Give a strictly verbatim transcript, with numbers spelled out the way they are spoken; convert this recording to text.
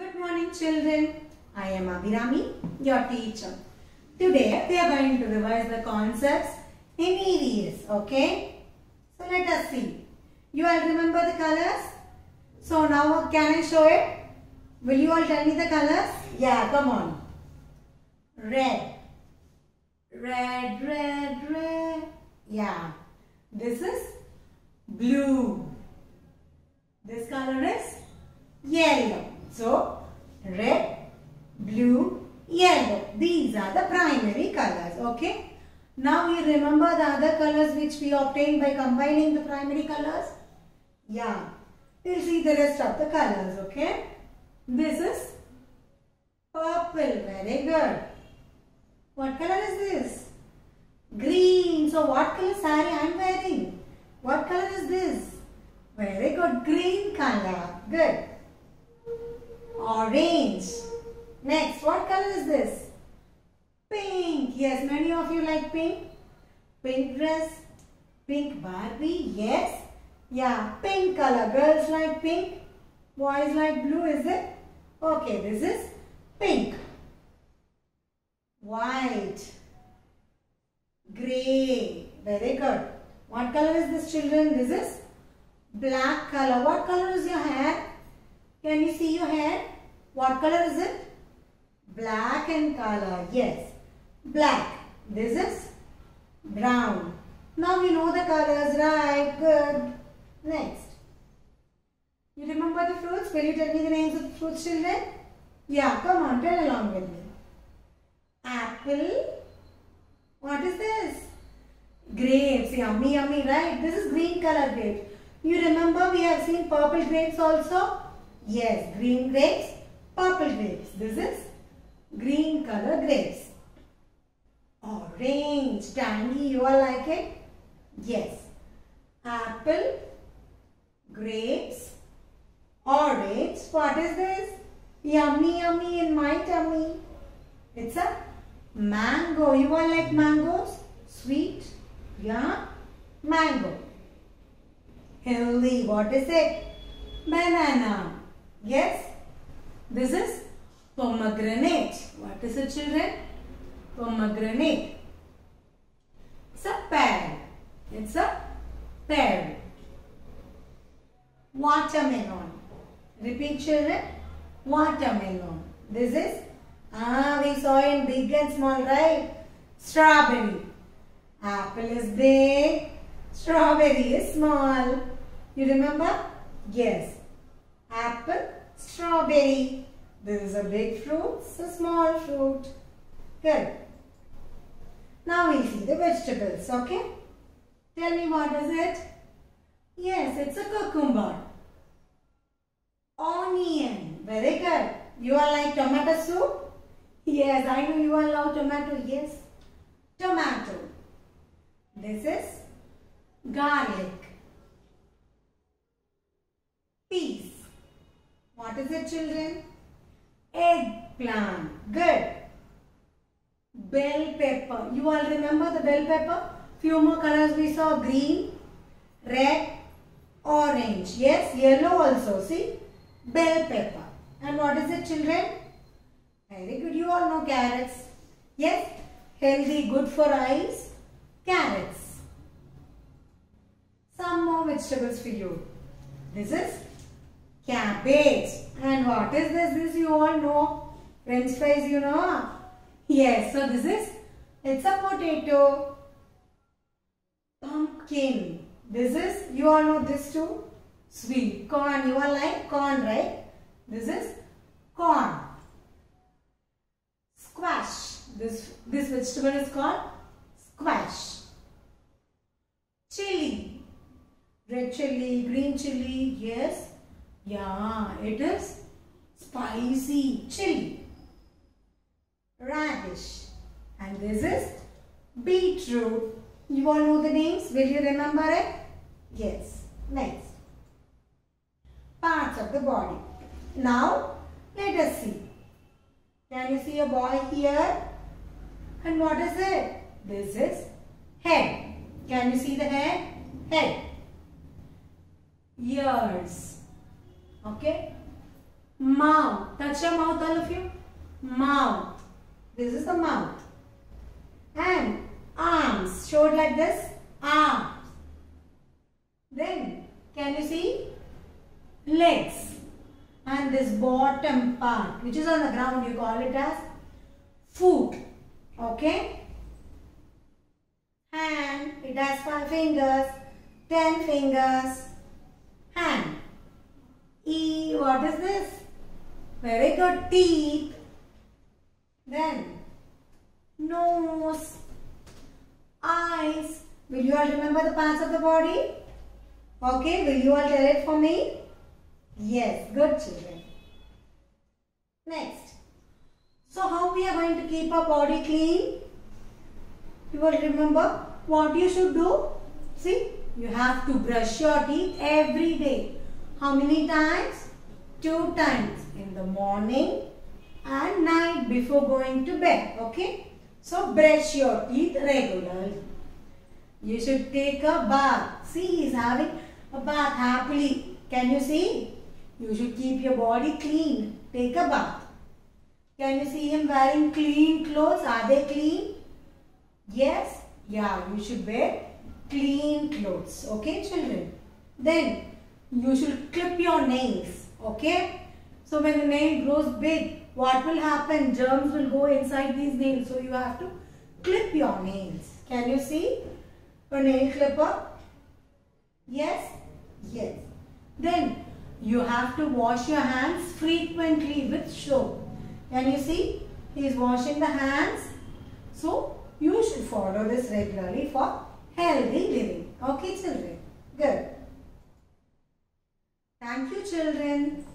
Good morning, children. I am Abhirami, your teacher. Today we are going to revise the concepts in E V S. Okay? So let us see. You all remember the colors? So now can I show it? Will you all tell me the colors? Yeah, come on. Red. Red, red, red. Yeah. This is blue. This color is yellow. So, red, blue, yellow. These are the primary colors. Okay. Now you remember the other colors which we obtained by combining the primary colors? Yeah. We'll see the rest of the colors. Okay. This is purple. Very good. What color is this? Green. So, what color saree I am wearing? What color is this? Very good. Green color. Good. Orange. Next, what color is this? Pink. Yes, many of you like pink. Pink dress. Pink Barbie. Yes. Yeah, pink color. Girls like pink. Boys like blue, is it? Okay, this is pink. White. Grey. Very good. What color is this, children? This is black color. What color is your hair? Can you see your hair? What color is it? Black in color. Yes. Black. This is brown. Now we know the colors, right? Good. Next. You remember the fruits? Will you tell me the names of the fruits, children? Yeah, come on, tell along with me. Apple. What is this? Grapes. Yummy, yummy, right? This is green color grapes. You remember we have seen purple grapes also? Yes, green grapes, purple grapes. This is green color grapes. Orange, tangy, you all like it? Yes. Apple, grapes, orange. What is this? Yummy, yummy in my tummy. It's a mango. You all like mangoes? Sweet? Yeah. Mango. Healthy. What is it? Banana. Yes. This is pomegranate. What is it, children? Pomegranate. It's a pear. It's a pear. Watermelon. Repeat, children. Watermelon. This is, ah, we saw in big and small, right? Strawberry. Apple is big. Strawberry is small. You remember? Yes. Apple, strawberry. This is a big fruit, it's a small fruit. Good. Now we'll see the vegetables, okay? Tell me what is it? Yes, it's a cucumber. Onion. Very good. You all like tomato soup? Yes, I know you all love tomato. Yes. Tomato. This is garlic. Peas. What is it, children? Eggplant. Good. Bell pepper. You all remember the bell pepper? Few more colors we saw. Green, red, orange. Yes, yellow also. See? Bell pepper. And what is it, children? Very good. You all know carrots. Yes? Healthy, good for eyes. Carrots. Some more vegetables for you. This is cabbage. And what is this? This you all know. French fries, you know. Yes, so this is, it's a potato. Pumpkin. This is, you all know this too. Sweet corn. You all like corn, right? This is corn. Squash. This, this vegetable is called squash. Chili. Red chili, green chili. Yes. Yeah, it is spicy chili. Radish. And this is beetroot. You all know the names? Will you remember it? Yes. Next. Parts of the body. Now, let us see. Can you see a boy here? And what is it? This is head. Can you see the head? Head. Ears. Okay. Mouth. Touch your mouth, all of you. Mouth. This is the mouth. And arms. Show it like this. Arms. Then, can you see? Legs. And this bottom part, which is on the ground, you call it as foot. Okay? Hand. It has five fingers. Ten fingers. Hand. E. What is this? Very good. Teeth. Then nose, eyes. Will you all remember the parts of the body? Okay, will you all tell it for me? Yes, good children. Next. So how we are going to keep our body clean? You will remember what you should do. See, you have to brush your teeth every day. How many times? Two times. In the morning and night before going to bed. Okay? So brush your teeth regularly. You should take a bath. See, he is having a bath happily. Can you see? You should keep your body clean. Take a bath. Can you see him wearing clean clothes? Are they clean? Yes? Yeah, you should wear clean clothes. Okay, children? Then you should clip your nails. Okay? So when the nail grows big, what will happen? Germs will go inside these nails. So you have to clip your nails. Can you see a nail clipper? Yes? Yes. Then you have to wash your hands frequently with soap. Can you see? He is washing the hands. So you should follow this regularly for healthy living. Okay, children? Good. Thank you, children.